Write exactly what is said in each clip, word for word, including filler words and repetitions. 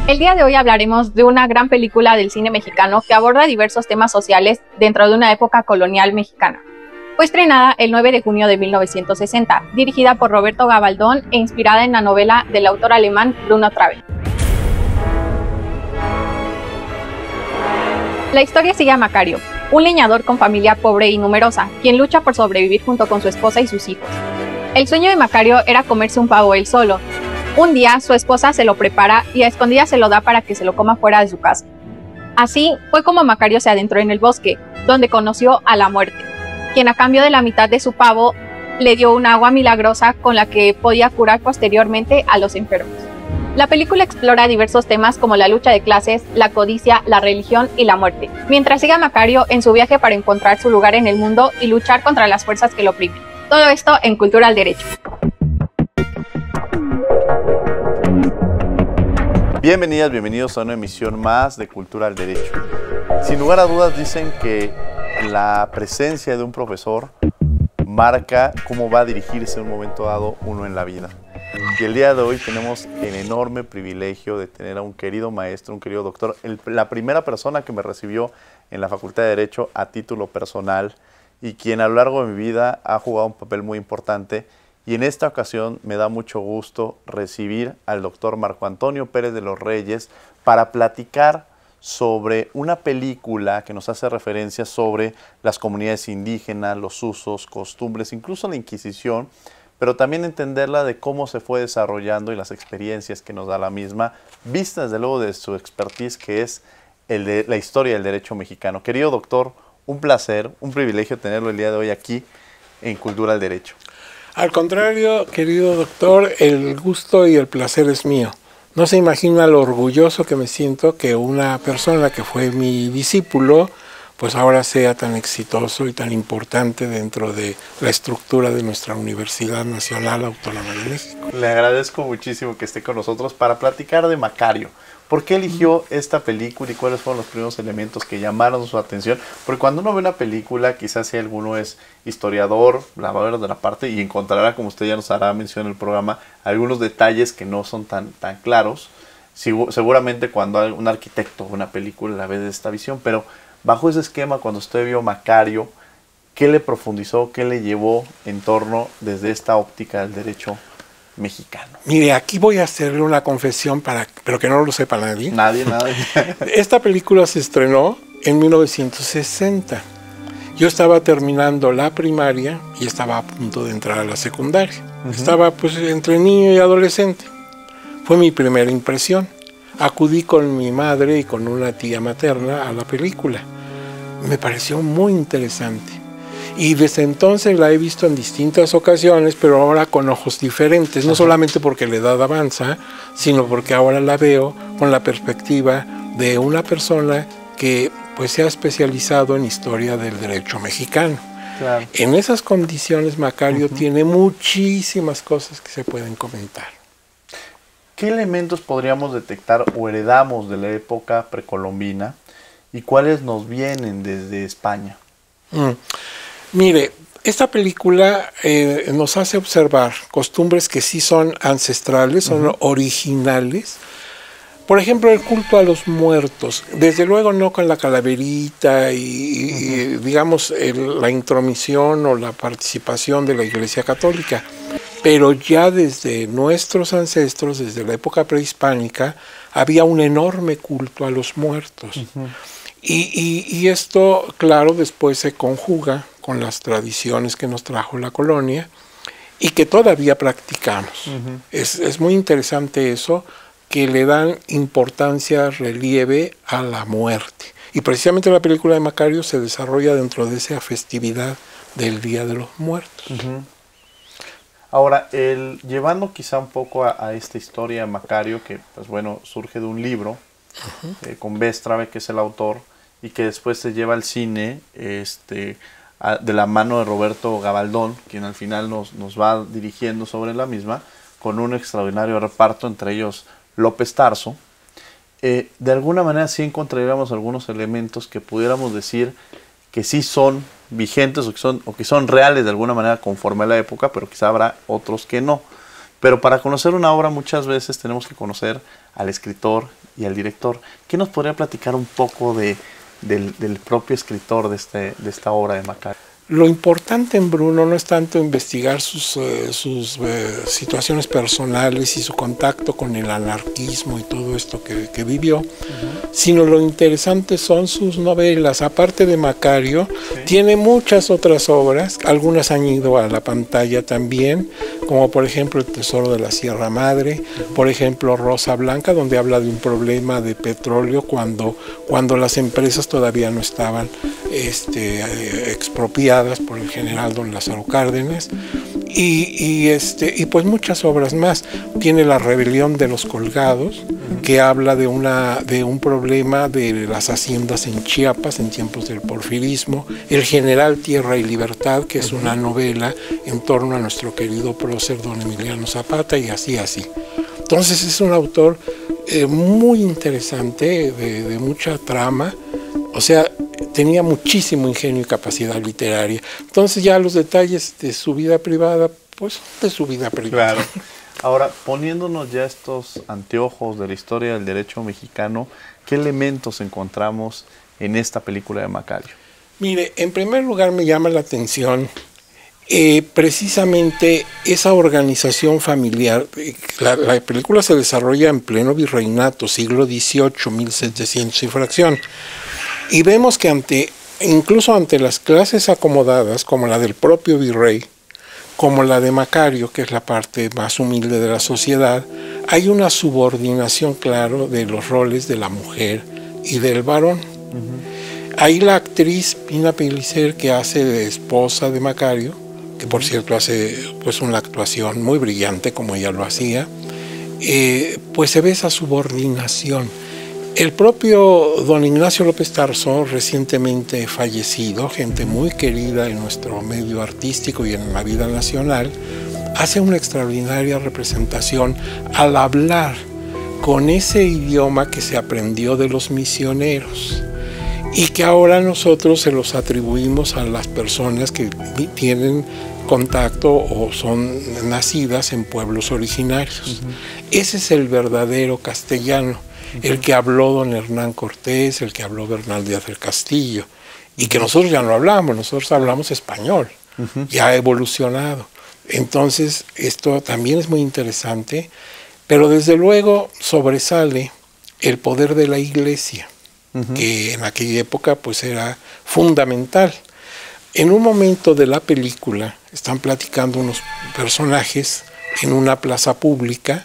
El día de hoy hablaremos de una gran película del cine mexicano que aborda diversos temas sociales dentro de una época colonial mexicana. Fue estrenada el nueve de junio de mil novecientos sesenta, dirigida por Roberto Gabaldón e inspirada en la novela del autor alemán Bruno Traven. La historia sigue a Macario, un leñador con familia pobre y numerosa, quien lucha por sobrevivir junto con su esposa y sus hijos. El sueño de Macario era comerse un pavo él solo. Un día, su esposa se lo prepara y a escondidas se lo da para que se lo coma fuera de su casa. Así fue como Macario se adentró en el bosque, donde conoció a la muerte, quien a cambio de la mitad de su pavo le dio un agua milagrosa con la que podía curar posteriormente a los enfermos. La película explora diversos temas como la lucha de clases, la codicia, la religión y la muerte, mientras sigue a Macario en su viaje para encontrar su lugar en el mundo y luchar contra las fuerzas que lo oprimen. Todo esto en Cultura al Derecho. Bienvenidas, bienvenidos a una emisión más de Cultura al Derecho. Sin lugar a dudas dicen que la presencia de un profesor marca cómo va a dirigirse en un momento dado uno en la vida. Y el día de hoy tenemos el enorme privilegio de tener a un querido maestro, un querido doctor, el, la primera persona que me recibió en la Facultad de Derecho a título personal y quien a lo largo de mi vida ha jugado un papel muy importante. Y en esta ocasión me da mucho gusto recibir al doctor Marco Antonio Pérez de los Reyes para platicar sobre una película que nos hace referencia sobre las comunidades indígenas, los usos, costumbres, incluso la Inquisición, pero también entenderla de cómo se fue desarrollando y las experiencias que nos da la misma, vista desde luego de su expertise que es el de la historia del derecho mexicano. Querido doctor, un placer, un privilegio tenerlo el día de hoy aquí en Cultura al Derecho. Al contrario, querido doctor, el gusto y el placer es mío. No se imagina lo orgulloso que me siento que una persona que fue mi discípulo, pues ahora sea tan exitoso y tan importante dentro de la estructura de nuestra Universidad Nacional Autónoma de México. Le agradezco muchísimo que esté con nosotros para platicar de Macario. ¿Por qué eligió esta película y cuáles fueron los primeros elementos que llamaron su atención? Porque cuando uno ve una película, quizás si alguno es historiador, la va a ver de la parte y encontrará, como usted ya nos hará mención en el programa, algunos detalles que no son tan, tan claros. Seguramente cuando un arquitecto ve una película la ve de esta visión, pero bajo ese esquema, cuando usted vio Macario, ¿qué le profundizó, qué le llevó en torno desde esta óptica del derecho mexicano? Mire, aquí voy a hacerle una confesión, para, pero que no lo sepa nadie. Nadie, nadie. Esta película se estrenó en mil novecientos sesenta. Yo estaba terminando la primaria y estaba a punto de entrar a la secundaria. Uh-huh. Estaba pues entre niño y adolescente. Fue mi primera impresión. Acudí con mi madre y con una tía materna a la película. Me pareció muy interesante. Y desde entonces la he visto en distintas ocasiones, pero ahora con ojos diferentes, no solamente porque la edad avanza, sino porque ahora la veo con la perspectiva de una persona que pues se ha especializado en historia del derecho mexicano. Claro. En esas condiciones Macario uh-huh. tiene muchísimas cosas que se pueden comentar. ¿Qué elementos podríamos detectar o heredamos de la época precolombina y cuáles nos vienen desde España? Mm. Mire, esta película eh, nos hace observar costumbres que sí son ancestrales, son uh-huh. originales. Por ejemplo, el culto a los muertos. Desde luego no con la calaverita y, uh-huh. y digamos, el, la intromisión o la participación de la Iglesia Católica. Pero ya desde nuestros ancestros, desde la época prehispánica, había un enorme culto a los muertos. Uh-huh. y, y, y esto, claro, después se conjuga con las tradiciones que nos trajo la colonia y que todavía practicamos. Uh-huh. es, es muy interesante eso, que le dan importancia, relieve a la muerte. Y precisamente la película de Macario se desarrolla dentro de esa festividad del Día de los Muertos. Uh-huh. Ahora, el, llevando quizá un poco a, a esta historia de Macario, que pues bueno, surge de un libro, uh-huh. eh, con Béstrave, que es el autor, y que después se lleva al cine, este... de la mano de Roberto Gabaldón, quien al final nos, nos va dirigiendo sobre la misma, con un extraordinario reparto, entre ellos López Tarso. Eh, de alguna manera sí encontraríamos algunos elementos que pudiéramos decir que sí son vigentes o que son, o que son reales de alguna manera conforme a la época, pero quizá habrá otros que no. Pero para conocer una obra muchas veces tenemos que conocer al escritor y al director. ¿Qué nos podría platicar un poco de, del, del propio escritor de, este, de esta obra de Macario? Lo importante en Bruno no es tanto investigar sus, eh, sus eh, situaciones personales y su contacto con el anarquismo y todo esto que, que vivió, uh-huh. sino lo interesante son sus novelas. Aparte de Macario, sí. tiene muchas otras obras, algunas han ido a la pantalla también, como por ejemplo El Tesoro de la Sierra Madre, uh-huh. por ejemplo Rosa Blanca, donde habla de un problema de petróleo cuando, cuando las empresas todavía no estaban este, eh, expropiadas por el general don Lázaro Cárdenas, y, y, este, y pues muchas obras más. Tiene La Rebelión de los Colgados, uh-huh. que habla de, una, de un problema de las haciendas en Chiapas en tiempos del porfirismo. El General Tierra y Libertad, que es uh-huh. una novela en torno a nuestro querido prócer don Emiliano Zapata, y así, así. Entonces es un autor eh, muy interesante, de, de mucha trama, o sea, tenía muchísimo ingenio y capacidad literaria. Entonces ya los detalles de su vida privada, pues de su vida privada. Claro. Ahora, poniéndonos ya estos anteojos de la historia del derecho mexicano, ¿qué elementos encontramos en esta película de Macario? Mire, en primer lugar me llama la atención eh, precisamente esa organización familiar. La, la película se desarrolla en pleno virreinato, siglo dieciocho, mil setecientos y fracción. Y vemos que ante, incluso ante las clases acomodadas, como la del propio virrey, como la de Macario, que es la parte más humilde de la sociedad, hay una subordinación, claro, de los roles de la mujer y del varón. Uh-huh. Ahí la actriz Pina Pellicer, que hace de esposa de Macario, que por cierto hace pues una actuación muy brillante como ella lo hacía, eh, pues se ve esa subordinación. El propio don Ignacio López Tarso, recientemente fallecido, gente muy querida en nuestro medio artístico y en la vida nacional, hace una extraordinaria representación al hablar con ese idioma que se aprendió de los misioneros y que ahora nosotros se los atribuimos a las personas que tienen contacto o son nacidas en pueblos originarios. Uh-huh. Ese es el verdadero castellano. El que habló don Hernán Cortés, el que habló Bernal Díaz del Castillo, y que nosotros ya no hablamos, nosotros hablamos español, uh-huh. ya ha evolucionado. Entonces, esto también es muy interesante, pero desde luego sobresale el poder de la Iglesia, uh-huh. que en aquella época pues era fundamental. En un momento de la película están platicando unos personajes en una plaza pública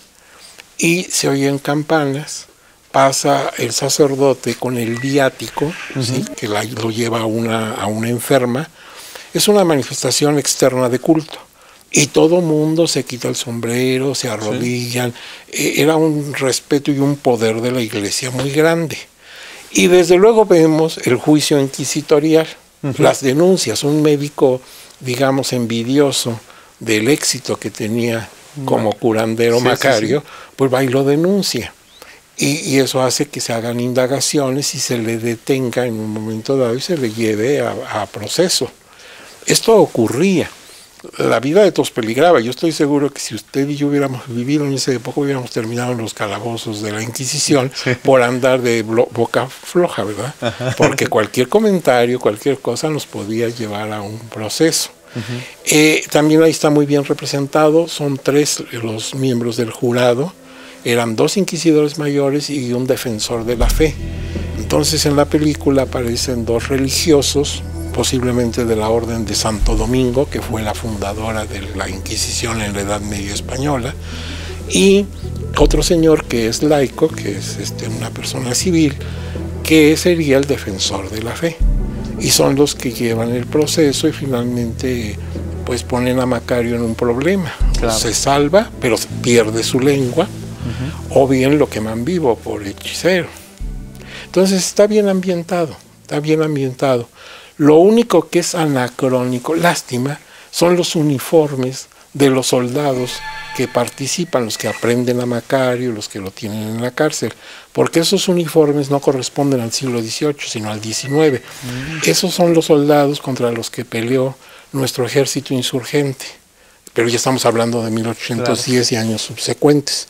y se oyen campanas. Pasa el sacerdote con el viático, uh-huh. ¿sí? que la, lo lleva a una, a una enferma. Es una manifestación externa de culto. Y todo mundo se quita el sombrero, se arrodillan. Sí. Era un respeto y un poder de la Iglesia muy grande. Y desde luego vemos el juicio inquisitorial, uh-huh. las denuncias. Un médico, digamos, envidioso del éxito que tenía como curandero sí, Macario, sí, sí. pues va y lo denuncia. Y, y eso hace que se hagan indagaciones y se le detenga en un momento dado y se le lleve a, a proceso. Esto ocurría. La vida de todos peligraba. Yo estoy seguro que si usted y yo hubiéramos vivido en esa época, hubiéramos terminado en los calabozos de la Inquisición sí. por andar de boca floja, ¿verdad? Ajá. Porque cualquier comentario, cualquier cosa nos podía llevar a un proceso. Uh-huh. eh, también ahí está muy bien representado. Son tres los miembros del jurado. Eran dos inquisidores mayores y un defensor de la fe. Entonces en la película aparecen dos religiosos, posiblemente de la Orden de Santo Domingo, que fue la fundadora de la Inquisición en la Edad Media española, y otro señor que es laico, que es este, una persona civil, que sería el defensor de la fe. Y son los que llevan el proceso y finalmente pues ponen a Macario en un problema. Claro. Se salva, pero pierde su lengua. Uh-huh. O bien lo queman vivo por hechicero. Entonces está bien ambientado, está bien ambientado. Lo único que es anacrónico, lástima, son los uniformes de los soldados que participan, los que aprenden a Macario, los que lo tienen en la cárcel, porque esos uniformes no corresponden al siglo dieciocho, sino al diecinueve. Uh-huh. Esos son los soldados contra los que peleó nuestro ejército insurgente. pero ya estamos hablando de mil ochocientos diez claro. y años subsecuentes.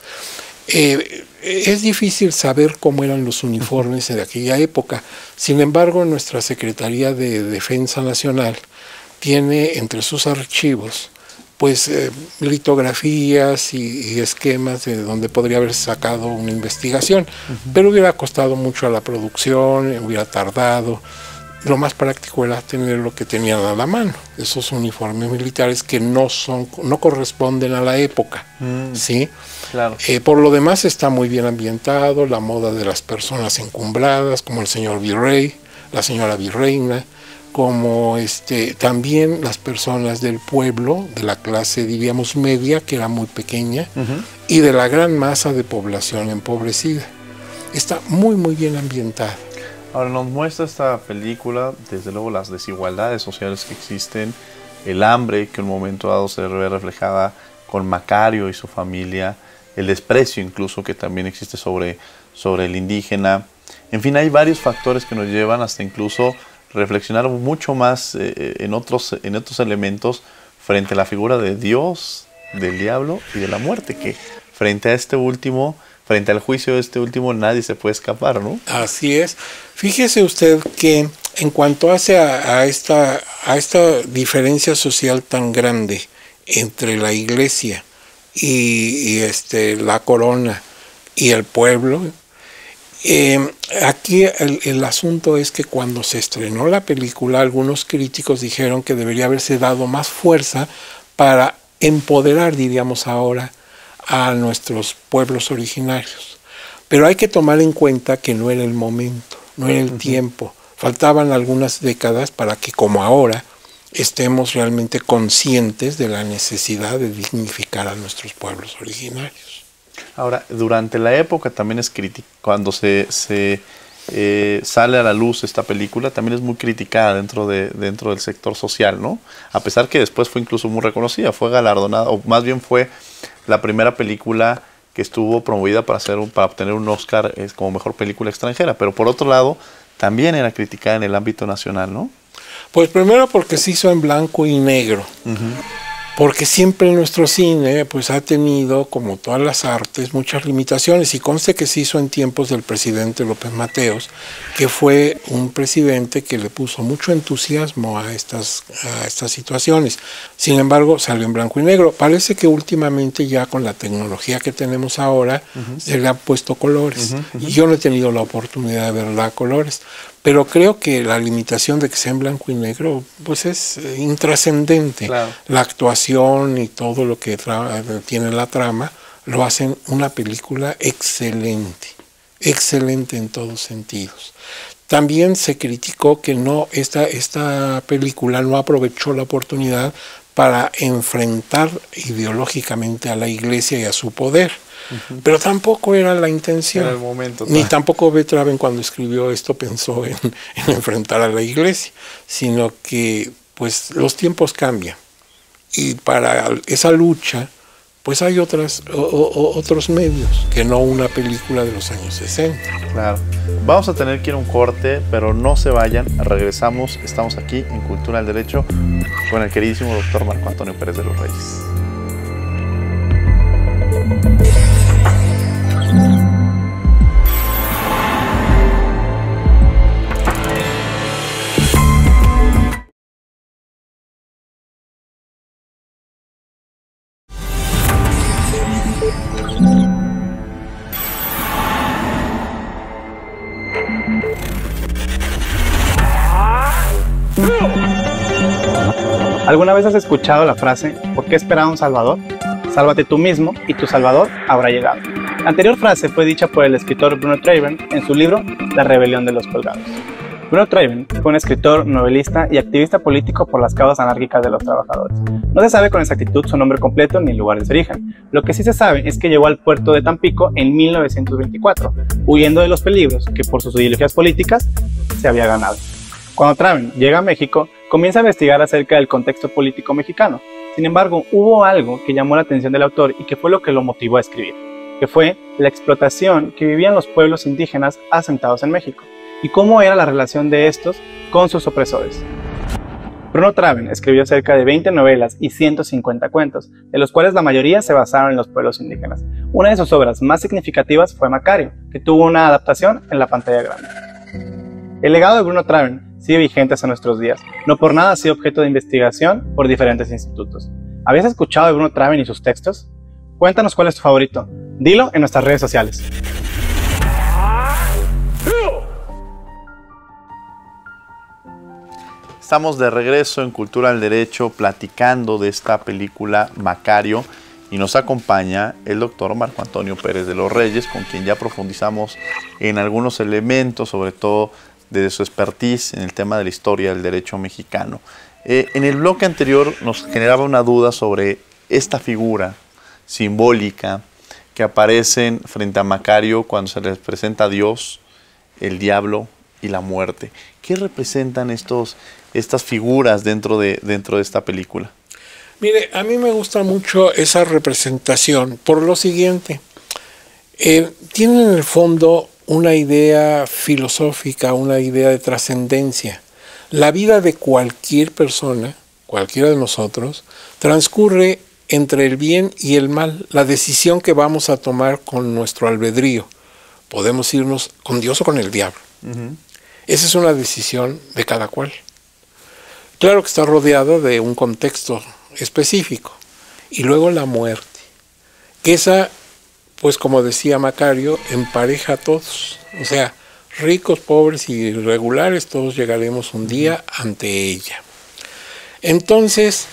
Eh, es difícil saber cómo eran los uniformes de aquella época. Sin embargo, nuestra Secretaría de Defensa Nacional tiene entre sus archivos pues eh, litografías y, y esquemas de donde podría haber sacado una investigación, uh-huh. pero hubiera costado mucho a la producción, hubiera tardado. Lo más práctico era tener lo que tenían a la mano, esos uniformes militares que no son, no corresponden a la época, mm, ¿sí? Claro. Eh, por lo demás está muy bien ambientado, la moda de las personas encumbradas, como el señor virrey, la señora virreina, como este, también las personas del pueblo, de la clase, diríamos, media, que era muy pequeña, uh-huh. y de la gran masa de población empobrecida. Está muy, muy bien ambientada. Ahora nos muestra esta película, desde luego, las desigualdades sociales que existen, el hambre que en un momento dado se ve reflejada con Macario y su familia, el desprecio incluso que también existe sobre, sobre el indígena. En fin, hay varios factores que nos llevan hasta incluso reflexionar mucho más eh, en, otros, en otros elementos frente a la figura de Dios, del diablo y de la muerte, que frente a este último... Frente al juicio de este último nadie se puede escapar, ¿no? Así es. Fíjese usted que en cuanto hace a, a, esta, a esta diferencia social tan grande entre la iglesia y, y este, la corona y el pueblo, eh, aquí el, el asunto es que cuando se estrenó la película, algunos críticos dijeron que debería haberse dado más fuerza para empoderar, diríamos ahora, a nuestros pueblos originarios. Pero hay que tomar en cuenta que no era el momento, no era el uh-huh. tiempo. Faltaban algunas décadas para que, como ahora, estemos realmente conscientes de la necesidad de dignificar a nuestros pueblos originarios. Ahora, durante la época también es crítica, cuando se, se eh, sale a la luz esta película, también es muy criticada dentro, de, dentro del sector social, ¿no? A pesar que después fue incluso muy reconocida, fue galardonada, o más bien fue la primera película que estuvo promovida para, hacer un, para obtener un Oscar eh, como mejor película extranjera, pero por otro lado también era criticada en el ámbito nacional, ¿no? Pues primero porque se hizo en blanco y negro, uh-huh. porque siempre nuestro cine pues ha tenido, como todas las artes, muchas limitaciones, y conste que se hizo en tiempos del presidente López Mateos, que fue un presidente que le puso mucho entusiasmo a estas, a estas situaciones. Sin embargo, salió en blanco y negro. Parece que últimamente ya con la tecnología que tenemos ahora, uh-huh. se le han puesto colores, uh-huh, uh-huh. y yo no he tenido la oportunidad de verla a colores. Pero creo que la limitación de que sea en blanco y negro pues es eh, intrascendente. Claro. La actuación y todo lo que tiene la trama lo hacen una película excelente, excelente en todos sentidos. También se criticó que no esta, esta película no aprovechó la oportunidad para enfrentar ideológicamente a la iglesia y a su poder. Uh-huh. Pero tampoco era la intención. Era el momento, ni tampoco Beethoven, cuando escribió esto, pensó en, en enfrentar a la iglesia, sino que pues los tiempos cambian y para esa lucha pues hay otras, o, o, otros medios que no una película de los años sesenta. Claro. Vamos a tener que ir a un corte, pero no se vayan, regresamos, estamos aquí en Cultura del Derecho con el queridísimo doctor Marco Antonio Pérez de los Reyes. ¿Alguna vez has escuchado la frase ¿por qué esperar a un salvador? Sálvate tú mismo y tu salvador habrá llegado. La anterior frase fue dicha por el escritor Bruno Traven en su libro La rebelión de los colgados. Bruno Traven fue un escritor, novelista y activista político por las causas anárquicas de los trabajadores. No se sabe con exactitud su nombre completo ni el lugar de su origen. Lo que sí se sabe es que llegó al puerto de Tampico en mil novecientos veinticuatro, huyendo de los peligros que por sus ideologías políticas se había ganado. Cuando Traven llega a México, comienza a investigar acerca del contexto político mexicano. Sin embargo, hubo algo que llamó la atención del autor y que fue lo que lo motivó a escribir, que fue la explotación que vivían los pueblos indígenas asentados en México y cómo era la relación de estos con sus opresores. Bruno Traven escribió cerca de veinte novelas y ciento cincuenta cuentos, de los cuales la mayoría se basaron en los pueblos indígenas. Una de sus obras más significativas fue Macario, que tuvo una adaptación en la pantalla grande. El legado de Bruno Traven sigue vigente hasta nuestros días. No por nada ha sido objeto de investigación por diferentes institutos. ¿Habías escuchado de Bruno Traven y sus textos? Cuéntanos cuál es tu favorito. Dilo en nuestras redes sociales. Estamos de regreso en Cultura del Derecho platicando de esta película Macario y nos acompaña el doctor Marco Antonio Pérez de los Reyes, con quien ya profundizamos en algunos elementos, sobre todo de su expertise en el tema de la historia del derecho mexicano. Eh, en el bloque anterior nos generaba una duda sobre esta figura simbólica que aparecen frente a Macario cuando se les presenta a Dios, el diablo y la muerte. ¿Qué representan estos, estas figuras dentro de, dentro de esta película? Mire, a mí me gusta mucho esa representación por lo siguiente. Eh, tienen en el fondo una idea filosófica, una idea de trascendencia. La vida de cualquier persona, cualquiera de nosotros, transcurre entre el bien y el mal, la decisión que vamos a tomar con nuestro albedrío. Podemos irnos con Dios o con el diablo. Uh-huh. Esa es una decisión de cada cual. Claro que está rodeado de un contexto específico. Y luego la muerte. Que esa, pues como decía Macario, empareja a todos. O sea, ricos, pobres y irregulares, todos llegaremos un día ante ella. Entonces,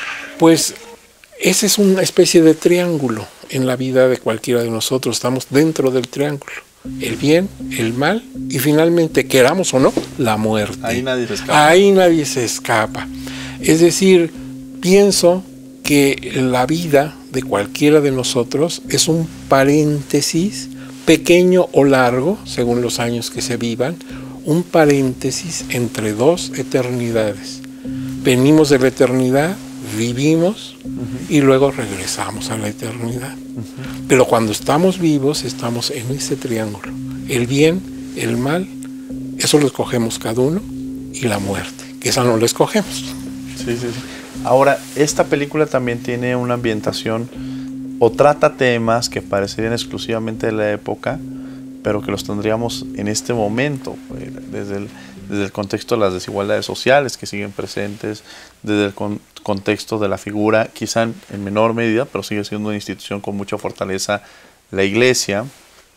pues esa es una especie de triángulo en la vida de cualquiera de nosotros. Estamos dentro del triángulo. El bien, el mal y finalmente, queramos o no, la muerte. Ahí nadie se escapa. Ahí nadie se escapa. Es decir, pienso que la vida de cualquiera de nosotros es un paréntesis, pequeño o largo, según los años que se vivan, un paréntesis entre dos eternidades. Venimos de la eternidad, vivimos uh-huh. y luego regresamos a la eternidad. Uh-huh. Pero cuando estamos vivos, estamos en ese triángulo. El bien, el mal, eso lo escogemos cada uno, y la muerte, que esa no la escogemos. Sí, sí, sí. Ahora, esta película también tiene una ambientación o trata temas que parecerían exclusivamente de la época, pero que los tendríamos en este momento, desde el, desde el contexto de las desigualdades sociales que siguen presentes, desde el con, contexto de la figura, quizá en, en menor medida, pero sigue siendo una institución con mucha fortaleza, la Iglesia,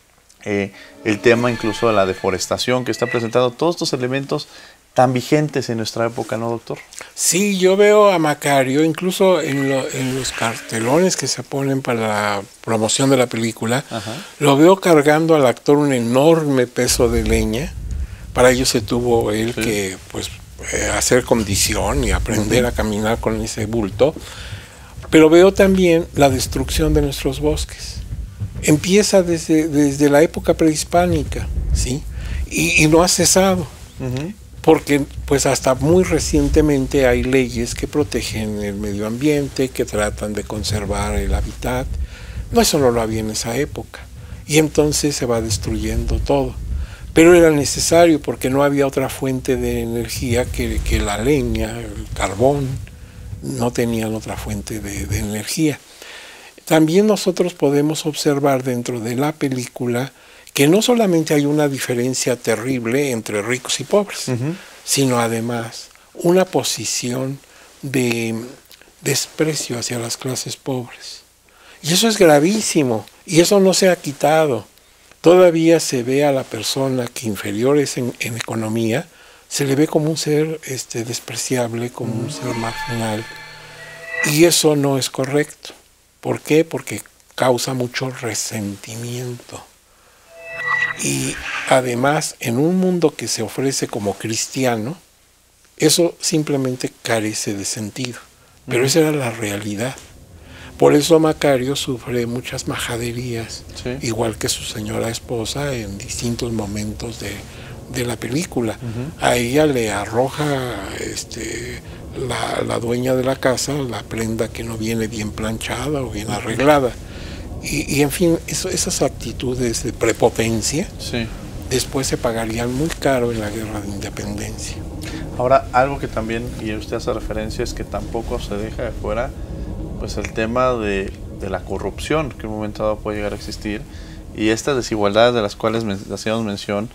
eh, el tema incluso de la deforestación que está presentando, todos estos elementos tan vigentes en nuestra época, ¿no, doctor? Sí, yo veo a Macario, incluso en, lo, en los cartelones que se ponen para la promoción de la película, ajá, lo veo cargando al actor un enorme peso de leña. Para ello se tuvo él sí. que pues, eh, hacer condición y aprender uh-huh. a caminar con ese bulto. Pero veo también la destrucción de nuestros bosques. Empieza desde, desde la época prehispánica, ¿sí? Y, y no ha cesado. Uh-huh. Porque pues hasta muy recientemente hay leyes que protegen el medio ambiente, que tratan de conservar el hábitat. No, eso no lo había en esa época. Y entonces se va destruyendo todo. Pero era necesario porque no había otra fuente de energía que, que la leña, el carbón. No tenían otra fuente de, de energía. También nosotros podemos observar dentro de la película que no solamente hay una diferencia terrible entre ricos y pobres, uh-huh. sino además una posición de desprecio hacia las clases pobres. Y eso es gravísimo, y eso no se ha quitado. Todavía se ve a la persona que inferior es en, en economía, se le ve como un ser este, despreciable, como uh-huh. un ser marginal. Y eso no es correcto. ¿Por qué? Porque causa mucho resentimiento. Y además, en un mundo que se ofrece como cristiano, eso simplemente carece de sentido. Pero uh-huh. esa era la realidad. Por eso Macario sufre muchas majaderías, sí. igual que su señora esposa en distintos momentos de, de la película. Uh-huh. A ella le arroja este, la, la dueña de la casa la prenda que no viene bien planchada o bien arreglada. Y, y en fin, eso, esas actitudes de prepotencia sí. después se pagarían muy caro en la guerra de independencia. Ahora, algo que también, y usted hace referencia, es que tampoco se deja de fuera pues el tema de, de la corrupción, que en un momento dado puede llegar a existir, y estas desigualdades de las cuales men hacíamos mención,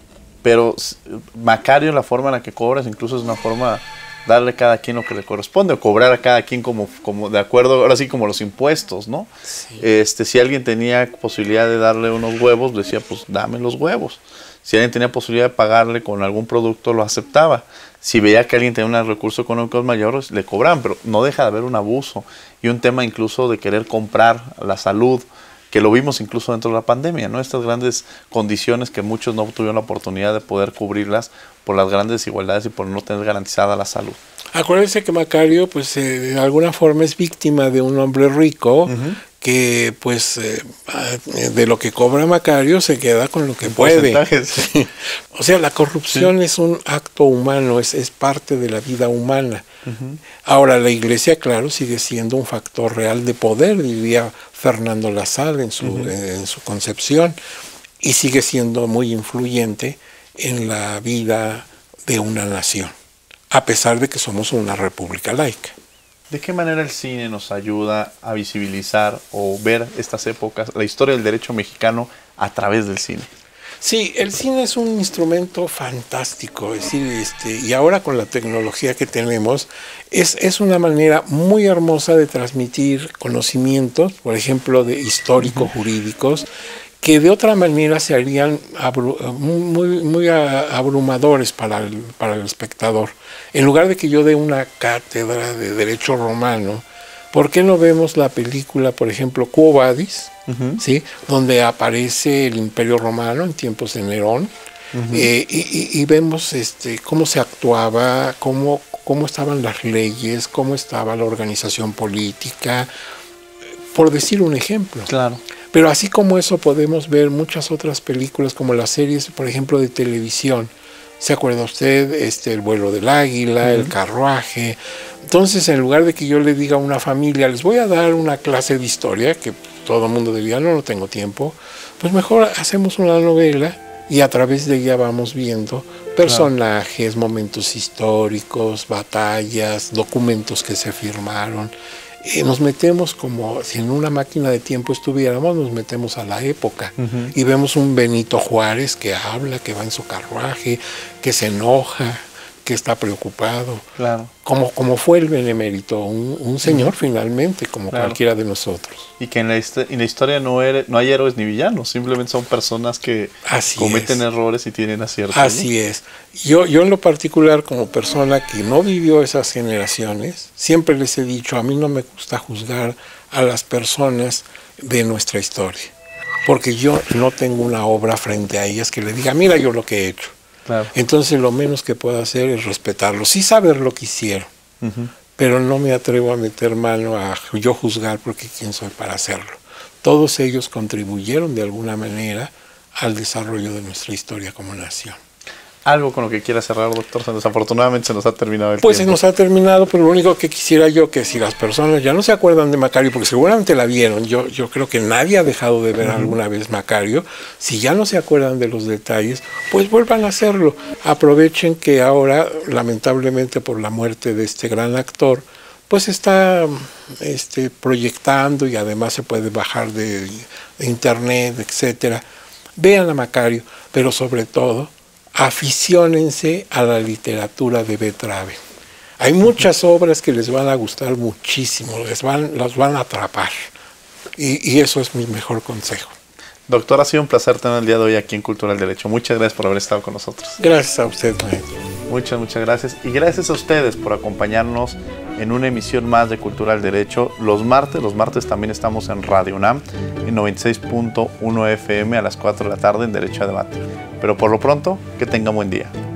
pero Macario, la forma en la que cobras, incluso es una forma darle a cada quien lo que le corresponde, o cobrar a cada quien como, como de acuerdo, ahora sí como los impuestos, ¿no? Sí. Este, si alguien tenía posibilidad de darle unos huevos, decía, pues dame los huevos. Si alguien tenía posibilidad de pagarle con algún producto, lo aceptaba. Si veía que alguien tenía unos recursos económicos mayores, le cobraban, pero no deja de haber un abuso y un tema incluso de querer comprar la salud, que lo vimos incluso dentro de la pandemia, ¿no? Estas grandes condiciones que muchos no tuvieron la oportunidad de poder cubrirlas por las grandes desigualdades y por no tener garantizada la salud. Acuérdense que Macario, pues, eh, de alguna forma es víctima de un hombre rico, uh-huh, que, pues, eh, de lo que cobra Macario se queda con lo que puede. Sí. O sea, la corrupción, sí, es un acto humano, es, es parte de la vida humana. Uh-huh. Ahora, la Iglesia, claro, sigue siendo un factor real de poder, diría Fernando Lassalle en su, uh-huh, en su concepción, y sigue siendo muy influyente en la vida de una nación, a pesar de que somos una república laica. ¿De qué manera el cine nos ayuda a visibilizar o ver estas épocas, la historia del derecho mexicano a través del cine? Sí, el cine es un instrumento fantástico, es decir, este, y ahora con la tecnología que tenemos, es, es una manera muy hermosa de transmitir conocimientos, por ejemplo, de históricos, uh-huh, jurídicos, que de otra manera se harían abru muy, muy abrumadores para el, para el espectador. En lugar de que yo dé una cátedra de derecho romano, ¿por qué no vemos la película, por ejemplo, Quo Vadis, uh-huh, ¿sí?, donde aparece el Imperio Romano en tiempos de Nerón, uh-huh, eh, y, y, y vemos este, cómo se actuaba, cómo, cómo estaban las leyes, cómo estaba la organización política, por decir un ejemplo. Claro. Pero así como eso podemos ver muchas otras películas, como las series, por ejemplo, de televisión. ¿Se acuerda usted? Este, El vuelo del águila, uh-huh, El carruaje. Entonces, en lugar de que yo le diga a una familia, les voy a dar una clase de historia, que todo el mundo diría, no, no tengo tiempo, pues mejor hacemos una novela y a través de ella vamos viendo personajes, claro, momentos históricos, batallas, documentos que se firmaron. Eh, nos metemos como si en una máquina de tiempo estuviéramos, nos metemos a la época, uh-huh, y vemos un Benito Juárez que habla, que va en su carruaje, que se enoja, que está preocupado, claro, como, como fue el Benemérito, un, un señor, uh-huh, finalmente, como, claro, cualquiera de nosotros. Y que en la, en la historia no, er, no hay héroes ni villanos, simplemente son personas que Así cometen es. errores y tienen aciertos. Así, ¿no?, es. Yo, yo en lo particular, como persona que no vivió esas generaciones, siempre les he dicho, a mí no me gusta juzgar a las personas de nuestra historia, porque yo no tengo una obra frente a ellas que le diga, mira yo lo que he hecho. Claro. Entonces lo menos que puedo hacer es respetarlo, sí saber lo que hicieron, uh-huh, pero no me atrevo a meter mano a yo juzgar, porque quién soy para hacerlo. Todos ellos contribuyeron de alguna manera al desarrollo de nuestra historia como nación. ¿Algo con lo que quiera cerrar, doctor? Desafortunadamente se nos ha terminado el pues tiempo. Pues se nos ha terminado, pero lo único que quisiera yo, que si las personas ya no se acuerdan de Macario, porque seguramente la vieron, yo, yo creo que nadie ha dejado de ver, uh-huh, alguna vez Macario, si ya no se acuerdan de los detalles, pues vuelvan a hacerlo. Aprovechen que ahora, lamentablemente por la muerte de este gran actor, pues está este, proyectando y además se puede bajar de, de internet, etcétera. Vean a Macario, pero sobre todo, aficiónense a la literatura de Betrave. Hay muchas obras que les van a gustar muchísimo, les van, las van a atrapar. Y, y eso es mi mejor consejo. Doctor, ha sido un placer tener el día de hoy aquí en Cultura del Derecho. Muchas gracias por haber estado con nosotros. Gracias a usted, maestro. Muchas, muchas gracias. Y gracias a ustedes por acompañarnos en una emisión más de Cultura del Derecho. Los martes, los martes también estamos en Radio UNAM, en noventa y seis punto uno F M a las cuatro de la tarde en Derecho a Debate. Pero por lo pronto, que tengan buen día.